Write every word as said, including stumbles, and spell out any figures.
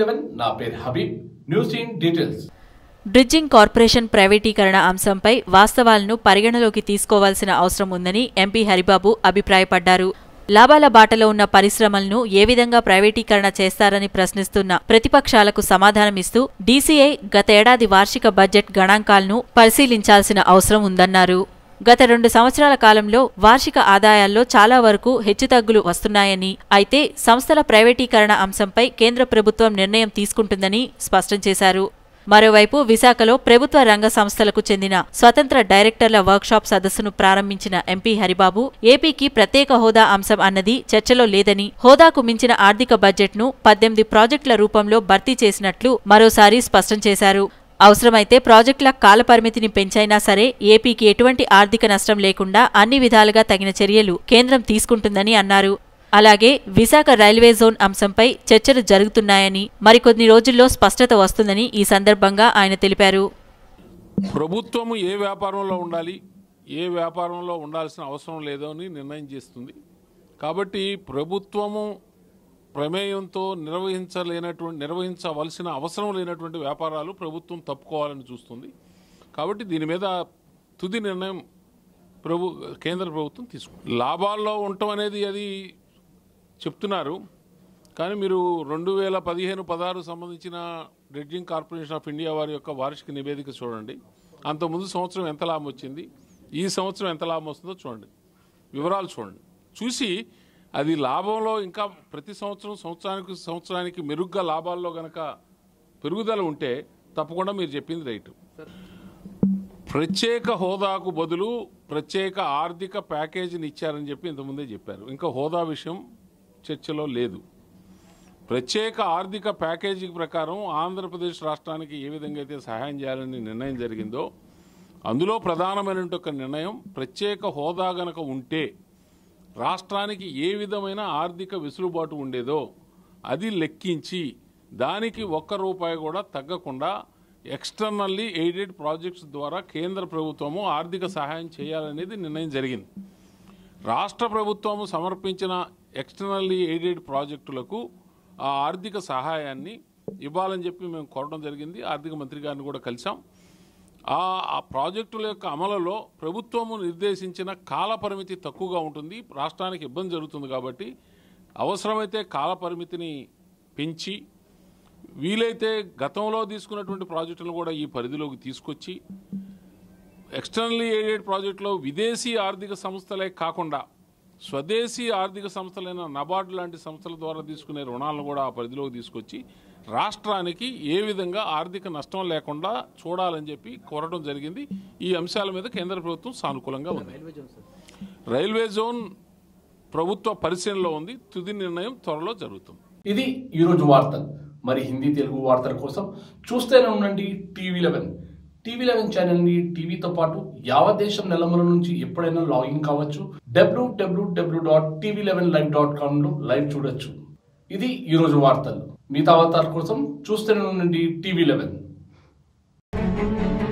Eleven నా పేరు Habib. News in details. Bridging corporation ప్రైవేటీకరణ అంశంపై వాస్తవాలను పరిగణలోకి తీసుకోవాల్సిన అవసరం ఉందని ఎంపీ హరిబాబు అభిప్రాయపడ్డారు. లాభాల బాటలో ఉన్న పరిశ్రమలను ఏ విధంగా ప్రైవేటీకరణ చేస్తారని ప్రశ్నిస్తున్న ప్రతిపక్షాలకు సమాధానమిస్తూ డీసీఐ గతేడాది వార్షిక బడ్జెట్ గణాంకాలను పరిశీలించాల్సిన అవసరం ఉందన్నారు. గత రెండు సంవత్సరాల కాలంలో వార్షిక ఆదాయాల్లో చాలా వరకు హెచ్చుతగ్గులు వస్తున్నాయని, అయితే సంస్థల ప్రైవేటీకరణ అంశంపై కేంద్ర ప్రభుత్వం నిర్ణయం తీసుకుంటుందని స్పష్టం చేశారు. మరోవైపు విశాఖలో ప్రభుత్వ రంగ సంస్థలకు చెందిన స్వతంత్ర డైరెక్టర్ల వర్క్షాప్ సదస్సును ప్రారంభించిన ఎంపీ హరిబాబు ఏపీకి ప్రత్యేక హోదా అంశం అన్నది చర్చలో లేదని, హోదాకు మించిన ఆర్థిక బడ్జెట్ను పద్దెనిమిది ప్రాజెక్టుల రూపంలో భర్తీ చేసినట్లు మరోసారి స్పష్టం చేశారు. అవసరమైతే ప్రాజెక్టుల కాలపరిమితిని పెంచైనా సరే ఏపీకి ఎటువంటి ఆర్థిక నష్టం లేకుండా అన్ని విధాలుగా తగిన చర్యలు కేంద్రం తీసుకుంటుందని అన్నారు. అలాగే విశాఖ రైల్వే జోన్ అంశంపై చర్చలు జరుగుతున్నాయని, మరికొన్ని రోజుల్లో స్పష్టత వస్తుందని ఈ సందర్భంగా ఆయన తెలిపారు. ప్రభుత్వము ఏ వ్యాపారంలో ఉండాలి, ఏ వ్యాపారంలో ఉండాల్సిన అవసరం లేదో అని నిర్ణయం చేస్తుంది. కాబట్టి ప్రభుత్వము ప్రమేయంతో నిర్వహించలేనటువంటి నిర్వహించవలసిన అవసరం లేనటువంటి వ్యాపారాలు ప్రభుత్వం తప్పుకోవాలని చూస్తుంది. కాబట్టి దీని మీద తుది నిర్ణయం ప్రభు కేంద్ర ప్రభుత్వం తీసుకుంది. లాభాల్లో ఉండటం అనేది అది చెప్తున్నారు, కానీ మీరు రెండు వేల పదిహేను పదహారు సంబంధించిన బ్రిడ్జింగ్ కార్పొరేషన్ ఆఫ్ ఇండియా వారి యొక్క వార్షిక నివేదిక చూడండి. అంతకుముందు సంవత్సరం ఎంత లాభం వచ్చింది, ఈ సంవత్సరం ఎంత లాభం వస్తుందో చూడండి, వివరాలు చూడండి. చూసి అది లాభంలో ఇంకా ప్రతి సంవత్సరం సంవత్సరానికి సంవత్సరానికి మెరుగ్గా లాభాల్లో కనుక పెరుగుదల ఉంటే తప్పకుండా మీరు చెప్పింది రైటు. ప్రత్యేక హోదాకు బదులు ప్రత్యేక ఆర్థిక ప్యాకేజీని ఇచ్చారని చెప్పి ఇంతకుముందే చెప్పారు. ఇంకా హోదా విషయం చర్చలో లేదు. ప్రత్యేక ఆర్థిక ప్యాకేజీ ప్రకారం ఆంధ్రప్రదేశ్ రాష్ట్రానికి ఏ విధంగా అయితే సహాయం చేయాలని నిర్ణయం జరిగిందో అందులో ప్రధానమైన ఒక నిర్ణయం ప్రత్యేక హోదా గనక ఉంటే రాష్ట్రానికి ఏ విధమైన ఆర్థిక వెసులుబాటు ఉండేదో అది లెక్కించి దానికి ఒక్క రూపాయి కూడా తగ్గకుండా ఎక్స్టర్నల్లీ ఎయిడెడ్ ప్రాజెక్ట్స్ ద్వారా కేంద్ర ప్రభుత్వము ఆర్థిక సహాయం చేయాలనేది నిర్ణయం జరిగింది. రాష్ట్ర ప్రభుత్వము సమర్పించిన ఎక్స్టర్నల్లీ ఎయిడెడ్ ప్రాజెక్టులకు ఆ ఆర్థిక సహాయాన్ని ఇవ్వాలని చెప్పి మేము కోరడం జరిగింది. ఆర్థిక మంత్రి గారిని కూడా కలిసాం. ఆ ప్రాజెక్టుల యొక్క అమలులో ప్రభుత్వము నిర్దేశించిన కాల పరిమితి తక్కువగా ఉంటుంది, రాష్ట్రానికి ఇబ్బంది జరుగుతుంది. కాబట్టి అవసరమైతే కాల పరిమితిని పెంచి వీలైతే గతంలో తీసుకున్నటువంటి ప్రాజెక్టులను కూడా ఈ పరిధిలోకి తీసుకొచ్చి ఎక్స్టర్నల్లీ ఎయిడెడ్ ప్రాజెక్టులో విదేశీ ఆర్థిక సంస్థలే కాకుండా స్వదేశీ ఆర్థిక సంస్థలైన నబార్డు లాంటి సంస్థల ద్వారా తీసుకునే రుణాలను కూడా ఆ పరిధిలోకి తీసుకొచ్చి రాష్ట్రానికి ఏ విధంగా ఆర్థిక నష్టం లేకుండా చూడాలని చెప్పి కోరడం జరిగింది. ఈ అంశాల మీద కేంద్ర ప్రభుత్వం సానుకూలంగా ఉంది. రైల్వే జోన్ ప్రభుత్వ పరిశీలనలో ఉంది. తుది నిర్ణయం త్వరలో జరుగుతుంది. ఇది ఈరోజు వార్తలు. మరి హిందీ తెలుగు వార్తల కోసం చూస్తూనే ఉండండి టీవీ లెవెన్. టీవీ లెవెన్ ఛానల్ని టీవీతో పాటు యావత్ దేశం నెలమల నుంచి ఎప్పుడైనా లాగిన్ కావచ్చు. W W W dot TV eleven live dot కామ్లో లైవ్ చూడొచ్చు. ఇది ఈరోజు వార్తలు. మిగతా వార్తల కోసం చూస్తూనే ఉండండి టీవీ లెవెన్.